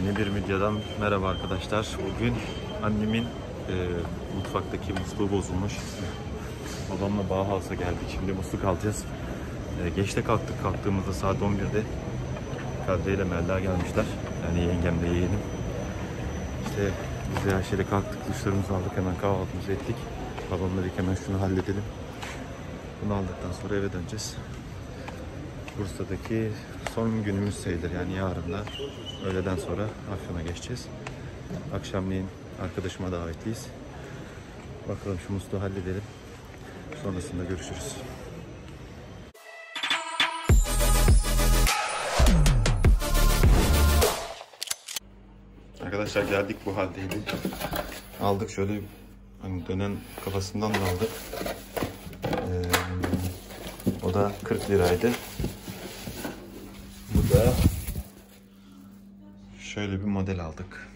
Yeni bir videodan merhaba arkadaşlar. Bugün annemin mutfaktaki musluğu bozulmuş. Babamla Bauhaus'a geldik. Şimdi musluk alacağız. Geçte kalktık. Kalktığımızda saat 11'de Kadriye ile Melda gelmişler. Yani yengemle yeğenim. İşte biz de her şeyle kalktık. Duşlarımızı aldık. Hemen kahvaltımızı ettik. Babamla dedik hemen şunu halledelim. Bunu aldıktan sonra eve döneceğiz. Bursa'daki son günümüz sayılır. Yani yarın da öğleden sonra Afyon'a geçeceğiz. Akşamleyin arkadaşıma davetliyiz. Bakalım şu musluğu halledelim. Sonrasında görüşürüz. Arkadaşlar geldik, bu haldeydi. Aldık şöyle, hani dönen kafasından da aldık. O da 40 liraydı. Bu da şöyle bir model aldık.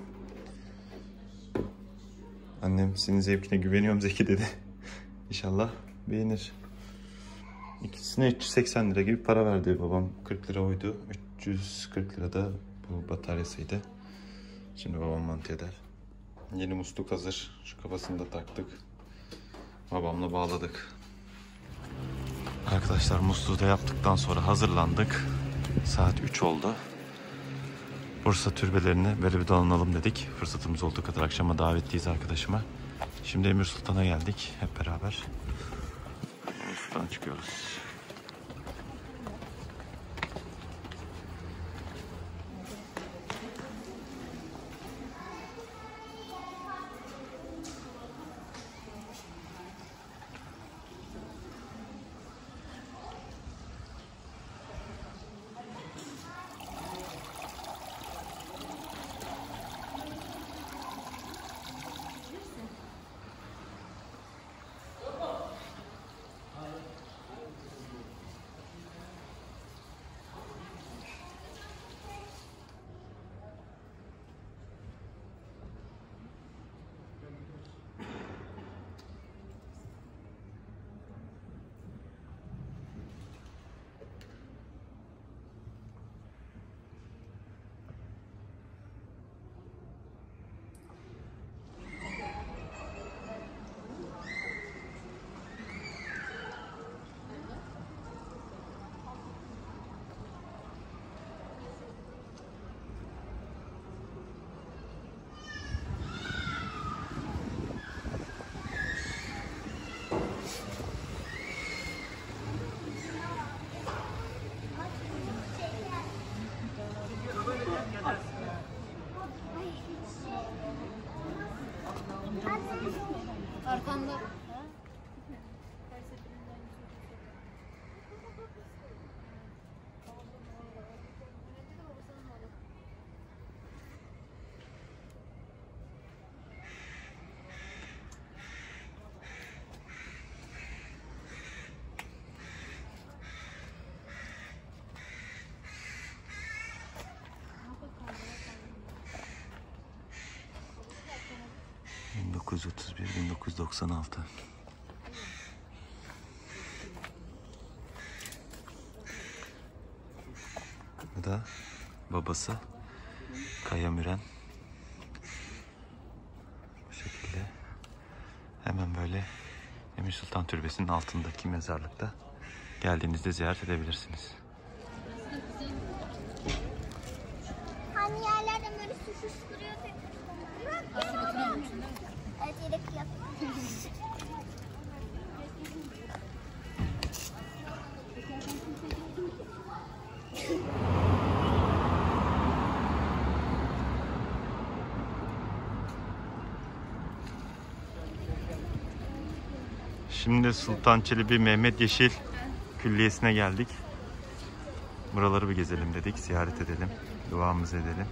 Annem senin zevkine güveniyorum Zeki dedi. İnşallah beğenir. İkisine 380 lira gibi para verdi babam. 40 lira oydu. 340 lira da bu bataryasıydı. Şimdi babam monte eder. Yeni musluk hazır. Şu kafasını da taktık. Babamla bağladık. Arkadaşlar musluğu da yaptıktan sonra hazırlandık. Saat 3 oldu. Bursa türbelerine böyle bir dolanalım dedik. Fırsatımız olduğu kadar akşama davetliyiz arkadaşıma. Şimdi Emir Sultan'a geldik hep beraber. Emir Sultan'a çıkıyoruz. Arkanda. ...1931-1996. Bu da babası Kaya Müren. Bu şekilde. Hemen böyle Emir Sultan Türbesi'nin altındaki mezarlıkta geldiğinizde ziyaret edebilirsiniz. Hani yerlerden böyle su fışkırıyor. Evet, yedek yapıyor. Şimdi Sultan Çelebi Mehmet Yeşil Külliyesi'ne geldik. Buraları bir gezelim dedik, ziyaret edelim, duamızı edelim.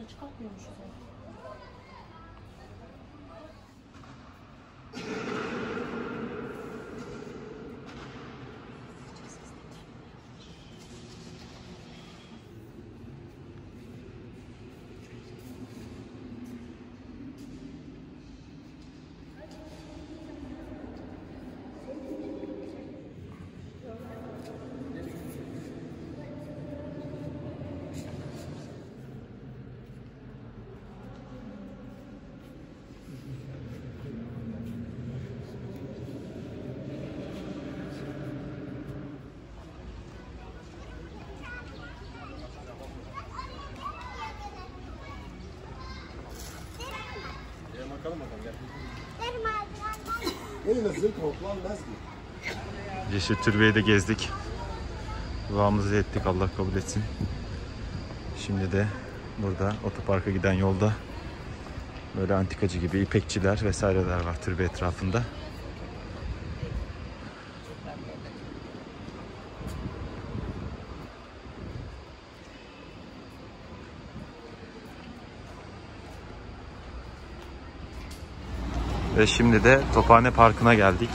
çıkartmıyormuşuz. Yeşil Türbe'yi de gezdik. Duamızı ettik, Allah kabul etsin. Şimdi de burada otoparka giden yolda böyle antikacı gibi ipekçiler vesaireler var türbe etrafında. Ve şimdi de Tophane Parkı'na geldik.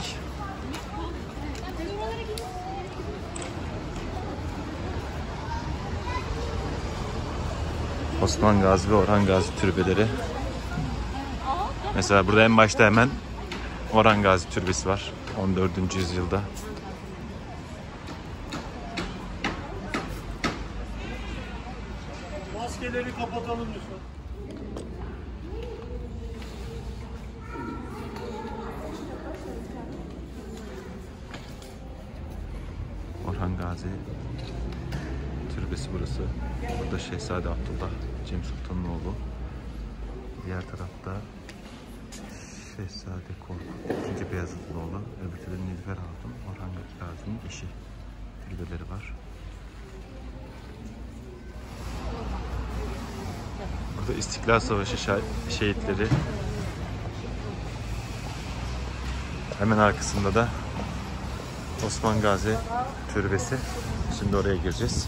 Osman Gazi ve Orhan Gazi türbeleri. Mesela burada en başta hemen Orhan Gazi türbesi var. 14. yüzyılda. Maskeleri kapatalım lütfen. Orhan Gazi türbesi burası. Burada Şehzade Abdullah Cem Sultan'ın oğlu. Diğer tarafta Şehzade Korkut 2. Beyazıt'ın oğlu. Öbür türlü Nilüfer Hatun, Orhan Gazi'nin eşi. Türbeleri var. Burada İstiklal Savaşı şehitleri. Hemen arkasında da Osman Gazi türbesi. Şimdi oraya gireceğiz.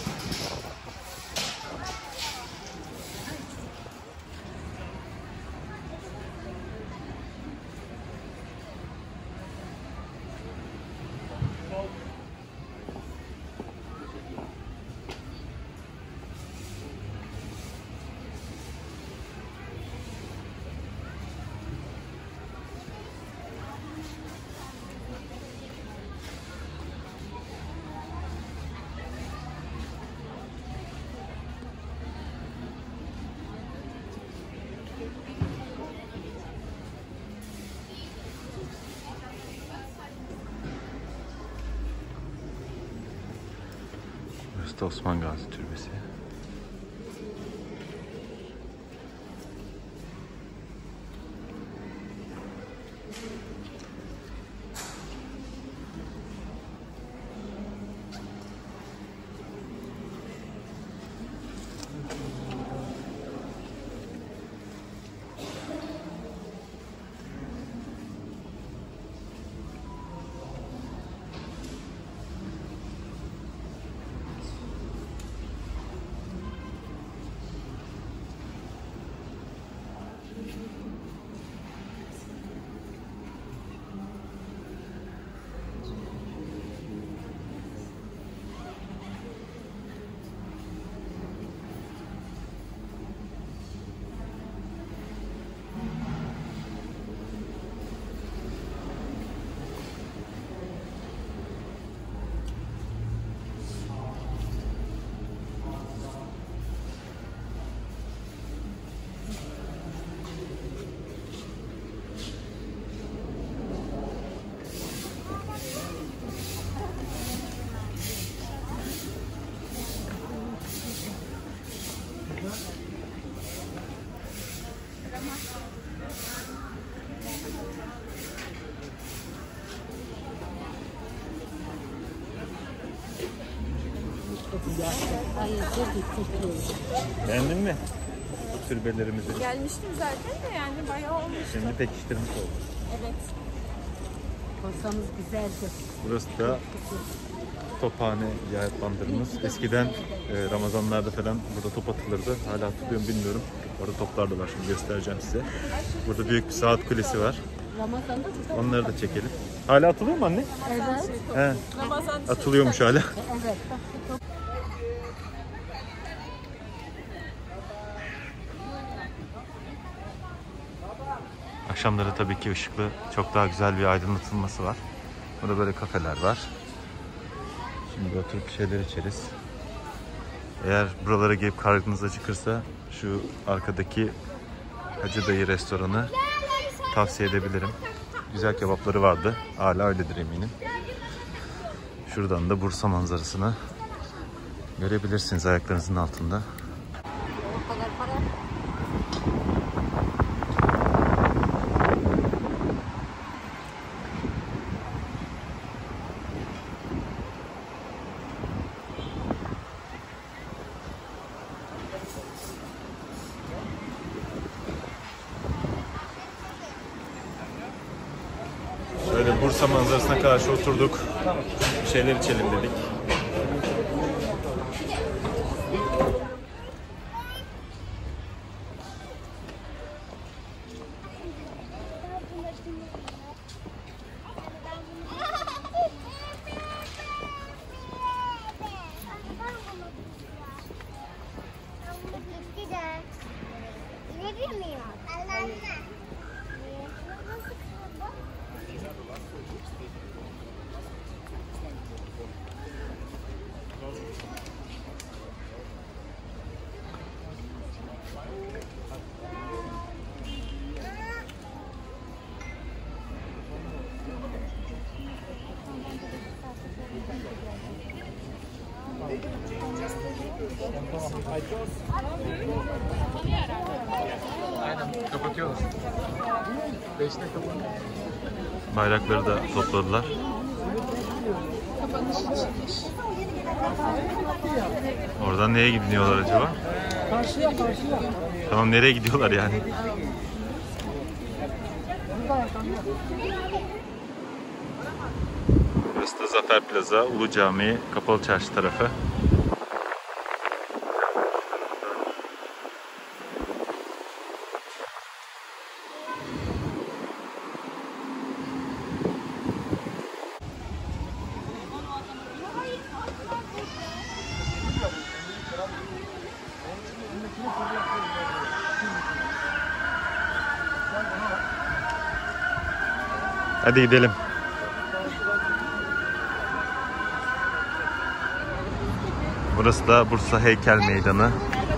Burası da Osman Gazi Türbesi. Beğendin mi türbelerimizi? Gelmiştim zaten de yani bayağı olmuş. Şimdi pekiştirmiş olduk. Evet. Masamız güzeldi. Burası da tophane yahut bandırımız. Eskiden Ramazanlarda falan burada top atılırdı. Hala atılıyor mu bilmiyorum. Orada toplar da var, şimdi göstereceğim size. Burada büyük bir saat kulesi var. Onları da çekelim. Hala atılıyor mu anne? Evet. He. Atılıyormuş hala. Evet. Akşamları tabii ki ışıklı, çok daha güzel bir aydınlatılması var. Burada böyle kafeler var. Şimdi oturup bir şeyler içeriz. Eğer buralara gelip karnınız acıkırsa şu arkadaki Hacı Dayı restoranı tavsiye edebilirim. Güzel kebapları vardı. Hala öyledir eminim. Şuradan da Bursa manzarasını görebilirsiniz ayaklarınızın altında. Böyle Bursa manzarasına karşı oturduk. Bir şeyler içelim dedik. Kapatıyoruz. 5'te kapat. Bayrakları da topladılar. Oradan nereye gidiyorlar acaba? Karşıya. Tamam, nereye gidiyorlar yani? Burası da Zafer Plaza, Ulu Cami, Kapalı Çarşı tarafı. Hadi gidelim. Burası da Bursa Heykel Meydanı.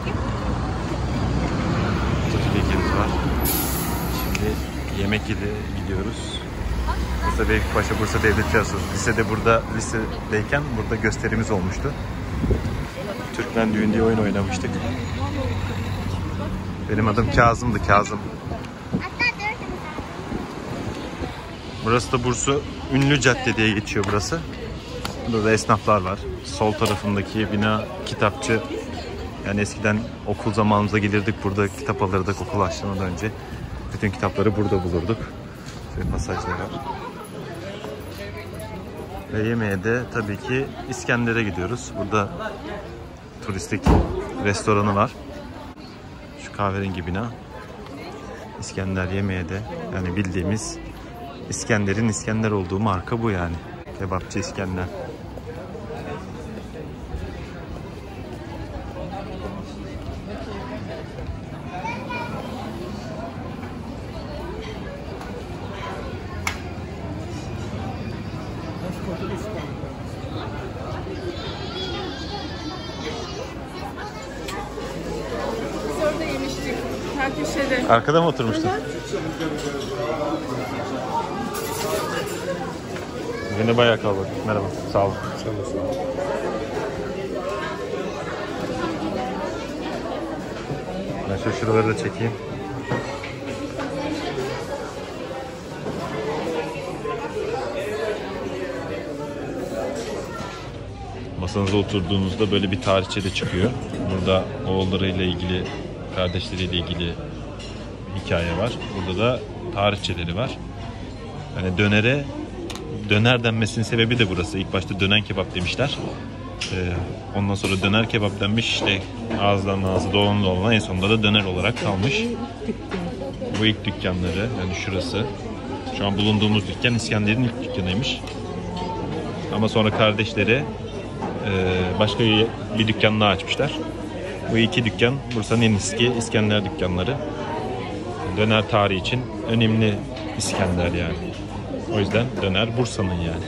Atatürk heykelimiz var. Şimdi yemek gidiyoruz. Bursa Beylikpaşa, Bursa Devlet Tiyatrosu. Lisedeyken burada gösterimiz olmuştu. Türkmen Düğün diye oyun oynamıştık. Benim adım Kazım'dı, Kazım. Burası da Bursa Ünlü Cadde diye geçiyor burası. Burada da esnaflar var. Sol tarafındaki bina kitapçı. Yani eskiden okul zamanımıza gelirdik, burada kitap alırdık okul açılmadan önce. Bütün kitapları burada bulurduk. Şöyle pasajlar var. Ve yemeğe de tabii ki İskender'e gidiyoruz. Burada turistik restoranı var. Şu kahverengi bina. İskender yemeğe de, yani bildiğimiz İskender'in İskender olduğu marka bu yani. Kebapçı İskender. Biz orada yemiştik. Her köşede. Arkada mı oturmuştun? Yine bayağı kalabalık. Merhaba. Sağ olun. Ben şu şuraları da çekeyim. Masanıza oturduğunuzda böyle bir tarihçe de çıkıyor. Burada oğullarıyla ilgili, kardeşleriyle ilgili hikaye var. Burada da tarihçeleri var. Yani dönere döner denmesinin sebebi de burası. İlk başta dönen kebap demişler. Ondan sonra döner kebap denmiş. İşte ağızdan ağza dolana dolana en sonunda da döner olarak kalmış. Bu ilk dükkanları, yani şurası. Şu an bulunduğumuz dükkan İskender'in ilk dükkanıymış. Ama sonra kardeşleri başka bir dükkan daha açmışlar. Bu iki dükkan Bursa'nın en eski İskender dükkanları. Döner tarihi için önemli İskender yani. O yüzden döner Bursa'nın yani.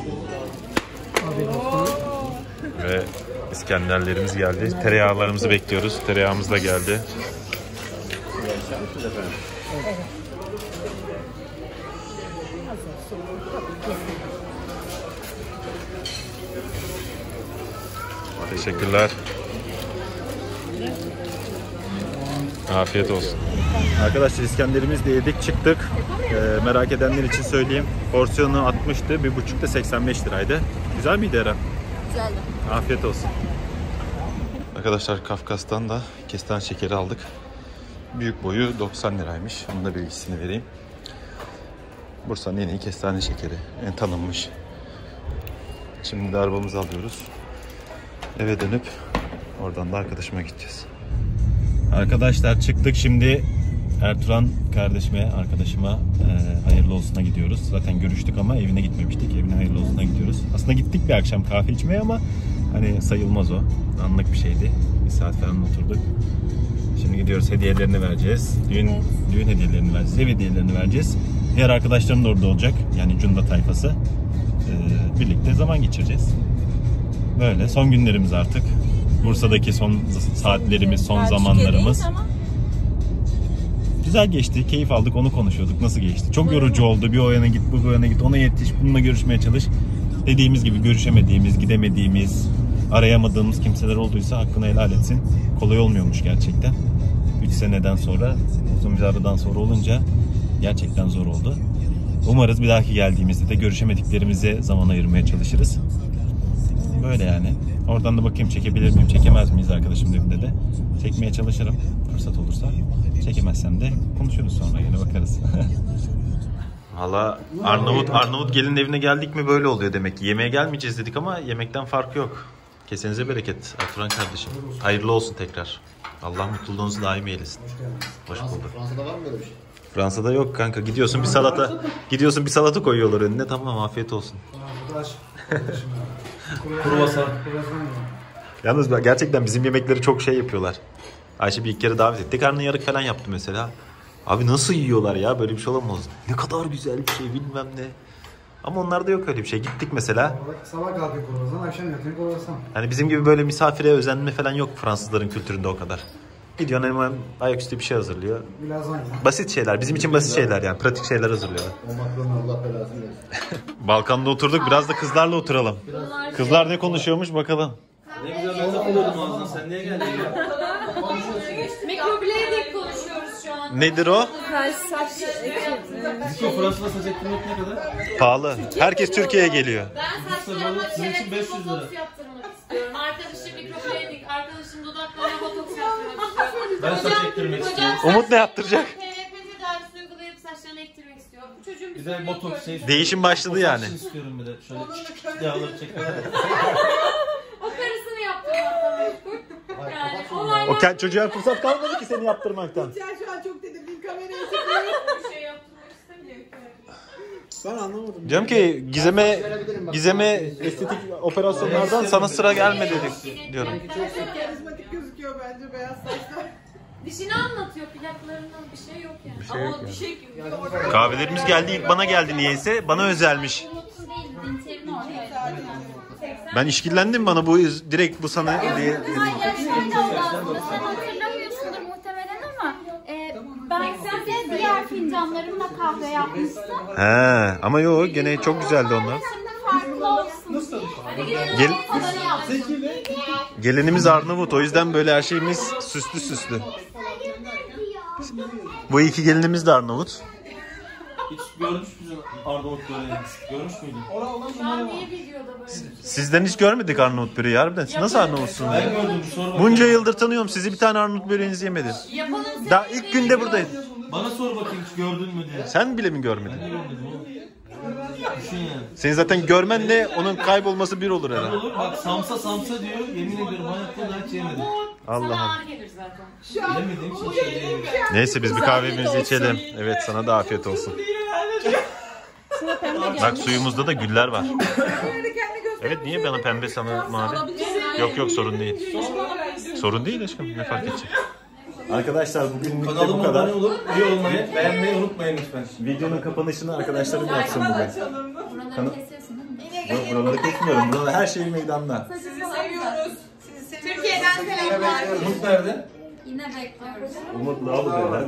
Ve İskenderlerimiz geldi. Tereyağlarımızı bekliyoruz. Tereyağımız da geldi. Teşekkürler. Afiyet olsun. Arkadaşlar İskenderimizi de yedik, çıktık. Merak edenler için söyleyeyim. Porsiyonu 60'tı, 1,5 da 85 liraydı. Güzel miydi Eren? Güzeldi. Afiyet olsun. Arkadaşlar Kafkas'tan da kestane şekeri aldık. Büyük boyu 90 liraymış. Onun da bilgisini vereyim. Bursa'nın en iyi kestane şekeri. En tanınmış. Şimdi de arabamızı alıyoruz. Eve dönüp oradan da arkadaşıma gideceğiz. Arkadaşlar çıktık, şimdi Ertuğrul kardeşime, arkadaşıma hayırlı olsuna gidiyoruz. Zaten görüştük ama evine gitmemiştik. Evine hayırlı olsuna gidiyoruz. Aslında gittik bir akşam kahve içmeye ama hani sayılmaz o. Anlık bir şeydi. Bir saat falan oturduk. Şimdi gidiyoruz, hediyelerini vereceğiz. Düğün hediyelerini vereceğiz. Ev hediyelerini vereceğiz. Diğer arkadaşlarım da orada olacak. Yani Cunda tayfası. Birlikte zaman geçireceğiz. Böyle son günlerimiz artık. Bursa'daki son saatlerimiz, son zamanlarımız. Güzel geçti, keyif aldık, onu konuşuyorduk. Nasıl geçti? Çok yorucu oldu. Bir o yana git, bu yana git, ona yetiş, bununla görüşmeye çalış. Dediğimiz gibi görüşemediğimiz, gidemediğimiz, arayamadığımız kimseler olduysa hakkını helal etsin. Kolay olmuyormuş gerçekten. 3 seneden sonra, uzun bir aradan sonra olunca gerçekten zor oldu. Umarız bir dahaki geldiğimizde de görüşemediklerimize zaman ayırmaya çalışırız. Böyle yani. Oradan da bakayım çekebilir miyim, çekemez miyiz arkadaşım evinde de. Çekmeye çalışırım fırsat olursa. Çekemezsem de konuşuruz sonra, yine bakarız. Valla Arnavut gelin evine geldik mi böyle oluyor demek ki. Yemeğe gelmeyeceğiz dedik ama yemekten farkı yok. Kesenize bereket Ertuğrul kardeşim. Hayırlı olsun tekrar. Allah mutluluğunuzu daim eylesin. Hoş bulduk. Fransa'da var mı böyle bir şey? Fransa'da yok kanka. Gidiyorsun bir salata koyuyorlar önüne. Tamam, afiyet olsun. Kruvasan. Yalnız gerçekten bizim yemekleri çok şey yapıyorlar. Ayşe bir iki kere davet etti. Karnı yarık falan yaptı mesela. Abi nasıl yiyorlar ya? Böyle bir şey olamaz. Ne kadar güzel bir şey, bilmem ne. Ama onlarda yok öyle bir şey. Gittik mesela. Sabah kalkın kruvasan, akşam yatın kruvasan. Hani bizim gibi böyle misafire özenme falan yok Fransızların kültüründe o kadar. Gidiyorsun hemen ayaküstü bir şey hazırlıyor. Lazanya. Basit şeyler. Bizim için basit şeyler yani. Pratik şeyler hazırlıyorlar. O Macron'un Allah belasını versin. Balkanda oturduk. Biraz da kızlarla oturalım. Kızlar ne konuşuyormuş bakalım. Ne güzel ben takılıyordum ağzına. Sen niye geldin ya? Mikroblading konuşuyoruz şu an. Nedir o? Saç Disco Fransa'da saç ektirmek ne kadar? Pahalı. Herkes Türkiye'ye geliyor. Ben saçlarıma Sizin için 500 lira. botoks yaptırmak istiyorum. Arkadaşım mikroblading, arkadaşım dudaklarına botoks yaptırmak istiyorum. Ben saç ektirmek istiyorum. Umut ne yaptıracak? PRP tedavisi uygulayıp saçlarını ektirmek istiyor. Bu çocuğun Bir de botoks şey. Değişim başladı yani. Saçını istiyorum bir de. Şöyle yağları çekmek. O karısını yaptırmaktan meşgul. Yani O çocuğa fırsat kalmadı ki seni yaptırmaktan. Sen şu an çok tedirgin kamerayı bir şey yaptırmak istemiyor ki. Ben anlamadım. Diyorum ki Gizem'e estetik operasyonlardan sana sıra gelmedi dedik diyorum. Çok karizmatik gözüküyor bence beyaz saçlar. Dişini anlatıyor, plaklarından bir şey yok yani. şey yok Ama yani. diş ekliyor. Kahvelerimiz geldi, ilk bana geldi niyeyse. Bana özelmiş. Umut'un değil, Dinter'in oradaydı. Ben işkillendim, bana bu direkt bu sana diye. Hayır, şöyle oldu aslında. Sen hatırlamıyorsundur muhtemelen ama ben size diğer fincanlarımla kahve yapmıştım. He, ama yok gene çok güzeldi onlar. Şimdi farklı olsun. Gelinimiz Arnavut, o yüzden böyle her şeyimiz süslü süslü. Bu iki gelinimiz de Arnavut. Hiç görmüş müsün Arnavut böreğini? Görmüş müydün? Şu an niye videoda böyle? Sizden hiç görmedik Arnavut böreği harbiden. Siz nasıl Arnavutsunuz? Ben gördüm, sor bakayım. Bunca yıldır tanıyorum sizi, bir tane Arnavut böreğinizi yemedim. Yapalım Daha ilk günde buradayım. Bana sor bakayım hiç gördün mü diye. Sen bile mi görmedin? Ben de görmedim oğlum. Düşün yani. Senin zaten görmenle onun kaybolması bir olur Ne herhalde. olur bak samsa diyor. Yemin ediyorum hayatta da hiç yemedim. Sana Allah'ım. ağır gelir zaten. Yemediğim için şey diyemem. Neyse biz bir kahvemizi içelim. Evet sana da afiyet olsun. Bak suyumuzda da güller var. Evet niye bana pembe sana mavi? Yok sorun değil. Sorun değil aşkım ne fark edecek? Arkadaşlar bugün bu Kanalıma kadar. abone olup üye olmayı, beğenmeyi unutmayın lütfen. Videonun kapanışını arkadaşlarım yapsın bugün. Buraları kesiyorsun değil mi? Yok buraları kesmiyorum. Buralar her şey meydanda. Sizi seviyoruz. Sizi seviyoruz. Türkiye'den selamlar. Umut nerede? Yine bekliyoruz. Umut ne oldu?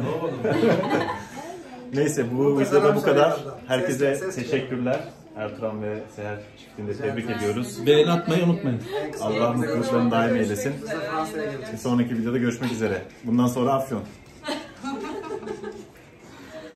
Neyse bu videoda bu kadar. Herkese teşekkürler. Ertuğrul ve Seher çiftini de tebrik ediyoruz. Beğeni atmayı unutmayın. Allah mutluluklarını daim eylesin. Bir sonraki videoda görüşmek üzere. Bundan sonra Afyon.